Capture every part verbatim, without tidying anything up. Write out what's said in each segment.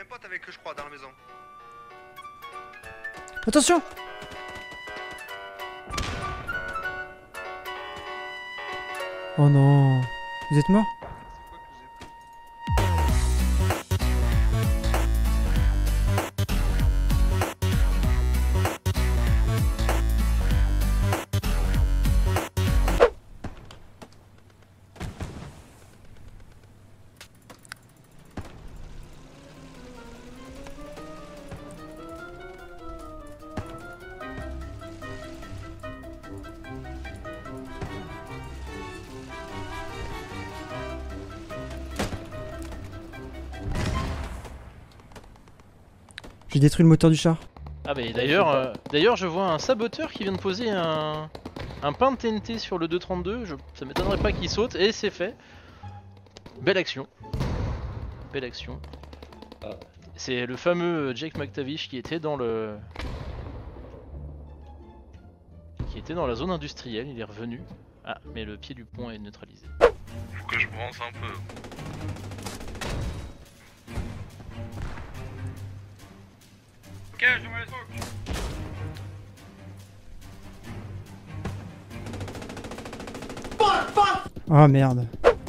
un pote avec eux, je crois, dans la maison. Attention! Oh non. Vous êtes mort? J'ai détruit le moteur du char. Ah bah d'ailleurs, euh, d'ailleurs je vois un saboteur qui vient de poser un, un pain de T N T sur le deux trente-deux, je, ça m'étonnerait pas qu'il saute, et c'est fait. Belle action. Belle action. Ah. C'est le fameux Jake McTavish qui était dans le... qui était dans la zone industrielle, il est revenu. Ah, mais le pied du pont est neutralisé. Faut que je bronze un peu. Ok, je vois les trucs. Ah merde.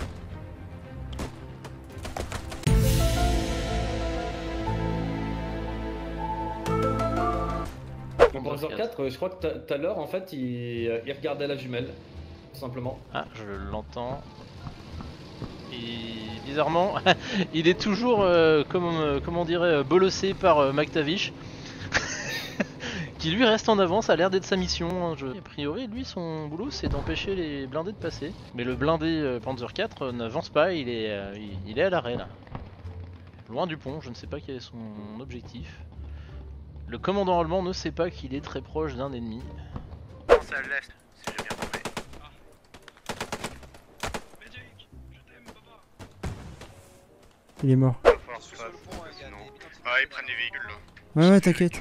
Mon Panzer quatre, je crois que tout à l'heure, en fait, il, il regardait la jumelle, tout simplement. Ah, je l'entends. Et bizarrement, il est toujours, euh, comme, euh, comme on dirait, bolossé par euh, McTavish. Qui lui reste en avance, a l'air d'être sa mission. Hein, je... A priori, lui, son boulot, c'est d'empêcher les blindés de passer. Mais le blindé euh, Panzer quatre euh, n'avance pas, il est, euh, il, il est à l'arrêt là. Loin du pont, je ne sais pas quel est son objectif. Le commandant allemand ne sait pas qu'il est très proche d'un ennemi. C'est à l'est, si j'ai bien compris. Magic, je t'aime, papa. Il est mort. Ah, ils prennent des véhicules là. Ouais ouais t'inquiète.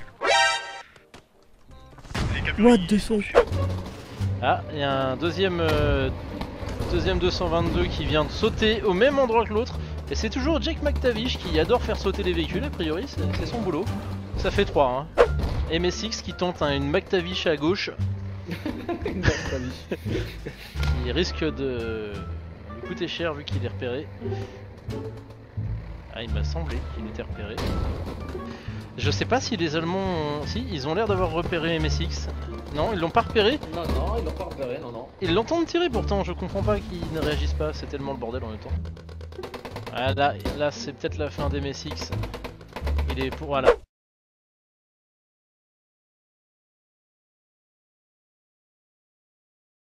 What the fuck? Ah, il y a un deuxième, euh, deuxième deux cent vingt-deux qui vient de sauter au même endroit que l'autre. Et c'est toujours Jake McTavish qui adore faire sauter les véhicules, a priori, c'est son boulot. Ça fait trois. Hein. M S X qui tente hein, une McTavish à gauche. Une McTavish. Il risque de lui coûter cher vu qu'il est repéré. Ah, il m'a semblé qu'il était repéré. Je sais pas si les Allemands ont... Si, ils ont l'air d'avoir repéré M S X. Non, ils l'ont pas repéré. Non, non, ils l'ont pas repéré, non, non. Ils l'entendent tirer pourtant, je comprends pas qu'ils ne réagissent pas, c'est tellement le bordel en même temps. Ah, là, là c'est peut-être la fin d'M S X. Il est pour... Voilà.